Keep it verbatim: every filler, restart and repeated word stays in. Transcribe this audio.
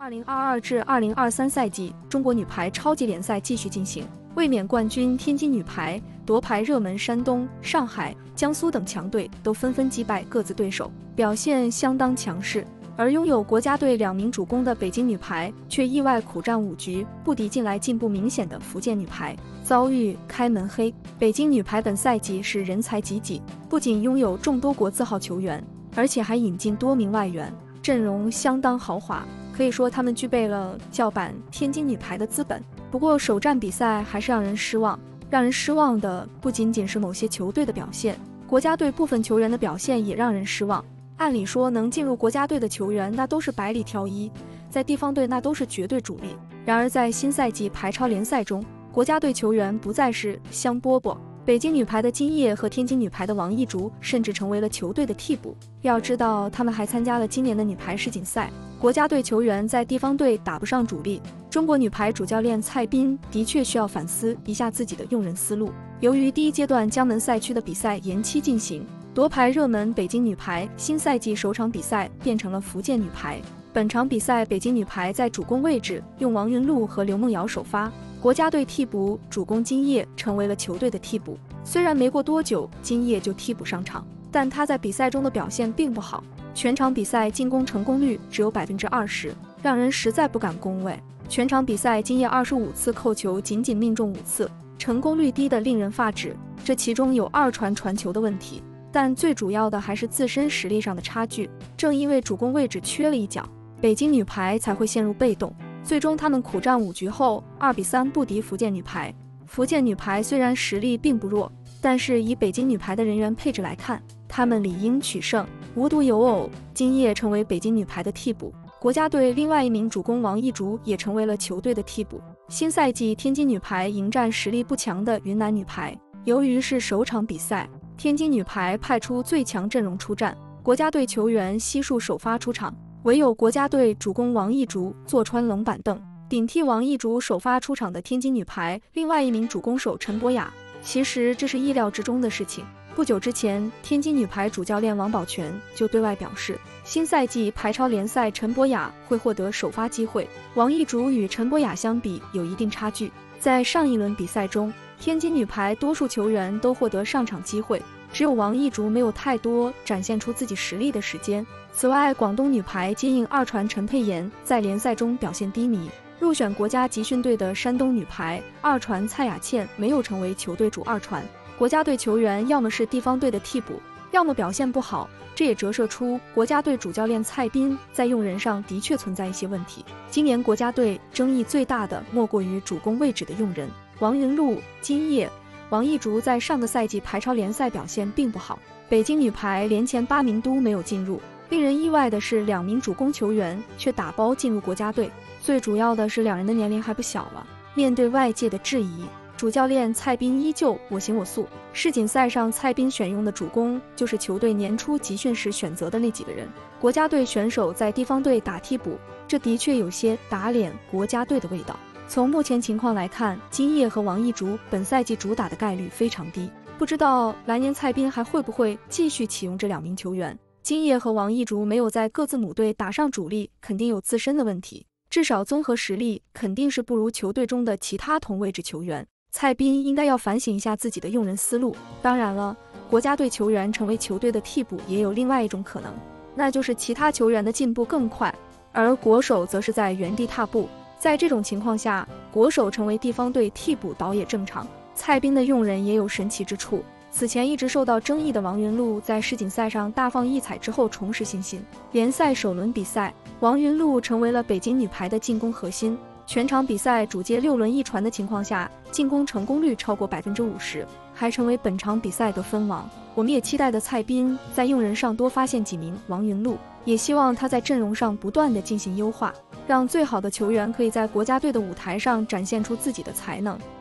二零二二至二零二三赛季，中国女排超级联赛继续进行，卫冕冠军天津女排、夺牌热门山东、上海、江苏等强队都纷纷击败各自对手，表现相当强势。而拥有国家队两名主攻的北京女排，却意外苦战五局，不敌近来进步明显的福建女排，遭遇开门黑。北京女排本赛季是人才济济，不仅拥有众多国字号球员，而且还引进多名外援，阵容相当豪华。可以说他们具备了叫板天津女排的资本。不过首战比赛还是让人失望，让人失望的不仅仅是某些球队的表现，国家队部分球员的表现也让人失望。按理说能进入国家队的球员那都是百里挑一，在地方队那都是绝对主力。然而在新赛季排超联赛中，国家队球员不再是香饽饽，北京女排的金烨和天津女排的王艺竹甚至成为了球队的替补。要知道他们还参加了今年的女排世锦赛。国家队球员在地方队打不上主力，中国女排主教练蔡斌的确需要反思一下自己的用人思路。由于第一阶段江门赛区的比赛延期进行，夺牌热门北京女排新赛季首场比赛变成了福建女排。本场比赛北京女排在主攻位置用王云璐和刘梦瑶首发，国家队替补主攻金烨成为了球队的替补。虽然没过多久金烨就替补上场，但他在比赛中的表现并不好，全场比赛进攻成功率只有 百分之二十， 让人实在不敢恭维。全场比赛金烨二十五次扣球仅仅命中五次，成功率低得令人发指。这其中有二传传球的问题，但最主要的还是自身实力上的差距。正因为主攻位置缺了一角，北京女排才会陷入被动。最终他们苦战五局后二比三不敌福建女排。福建女排虽然实力并不弱，但是以北京女排的人员配置来看，他们理应取胜。无独有偶，金烨成为北京女排的替补，国家队另外一名主攻王艺竹也成为了球队的替补。新赛季天津女排迎战实力不强的云南女排，由于是首场比赛，天津女排派出最强阵容出战，国家队球员悉数首发出场，唯有国家队主攻王艺竹坐穿冷板凳。顶替王艺竹首发出场的天津女排另外一名主攻手陈柏雅，其实这是意料之中的事情。不久之前，天津女排主教练王宝全就对外表示，新赛季排超联赛陈柏雅会获得首发机会。王艺竹与陈柏雅相比有一定差距，在上一轮比赛中，天津女排多数球员都获得上场机会，只有王艺竹没有太多展现出自己实力的时间。此外，广东女排接应二传陈佩妍在联赛中表现低迷，入选国家集训队的山东女排二传蔡雅倩没有成为球队主二传。国家队球员要么是地方队的替补，要么表现不好，这也折射出国家队主教练蔡斌在用人上的确存在一些问题。今年国家队争议最大的莫过于主攻位置的用人，王云璐、金烨、王艺竹在上个赛季排超联赛表现并不好，北京女排连前八名都没有进入。令人意外的是，两名主攻球员却打包进入国家队，最主要的是两人的年龄还不小了。面对外界的质疑，主教练蔡斌依旧我行我素。世锦赛上蔡斌选用的主攻就是球队年初集训时选择的那几个人，国家队选手在地方队打替补，这的确有些打脸国家队的味道。从目前情况来看，金烨和王艺竹本赛季主打的概率非常低，不知道来年蔡斌还会不会继续启用这两名球员。金烨和王艺竹没有在各自母队打上主力，肯定有自身的问题，至少综合实力肯定是不如球队中的其他同位置球员。蔡斌应该要反省一下自己的用人思路。当然了，国家队球员成为球队的替补也有另外一种可能，那就是其他球员的进步更快，而国手则是在原地踏步。在这种情况下，国手成为地方队替补倒也正常。蔡斌的用人也有神奇之处。此前一直受到争议的王云璐在世锦赛上大放异彩之后重拾信心，联赛首轮比赛，王云璐成为了北京女排的进攻核心。全场比赛主接六轮一传的情况下，进攻成功率超过 百分之五十， 还成为本场比赛得分王。我们也期待的蔡斌在用人上多发现几名王云璐，也希望他在阵容上不断的进行优化，让最好的球员可以在国家队的舞台上展现出自己的才能。